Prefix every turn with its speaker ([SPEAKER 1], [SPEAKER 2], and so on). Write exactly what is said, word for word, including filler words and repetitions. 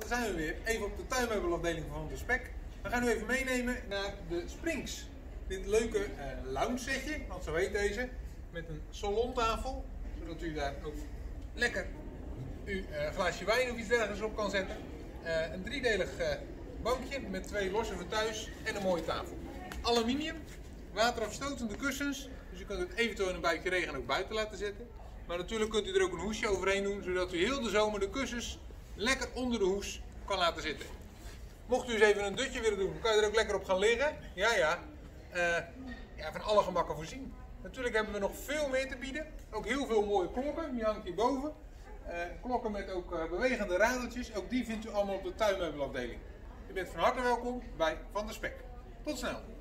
[SPEAKER 1] zijn we weer even op de tuinmeubelafdeling van de Spek. We gaan u even meenemen naar de Springs. Dit leuke uh, lounge setje, want zo heet deze, met een salontafel, zodat u daar ook lekker uw uh, glaasje wijn of iets dergelijks op kan zetten. Uh, een driedelig uh, bankje met twee losse fauteuils en een mooie tafel. Aluminium, waterafstotende kussens, dus u kunt het eventueel in een buitje regen ook buiten laten zetten. Maar natuurlijk kunt u er ook een hoesje overheen doen, zodat u heel de zomer de kussens lekker onder de hoes kan laten zitten. Mocht u eens even een dutje willen doen, kan je er ook lekker op gaan liggen. Ja, ja. Uh, ja, van alle gemakken voorzien. Natuurlijk hebben we nog veel meer te bieden. Ook heel veel mooie klokken, die hangt hierboven. Uh, klokken met ook uh, bewegende radertjes. Ook die vindt u allemaal op de tuinmeubelafdeling. U bent van harte welkom bij Van der Spek. Tot snel.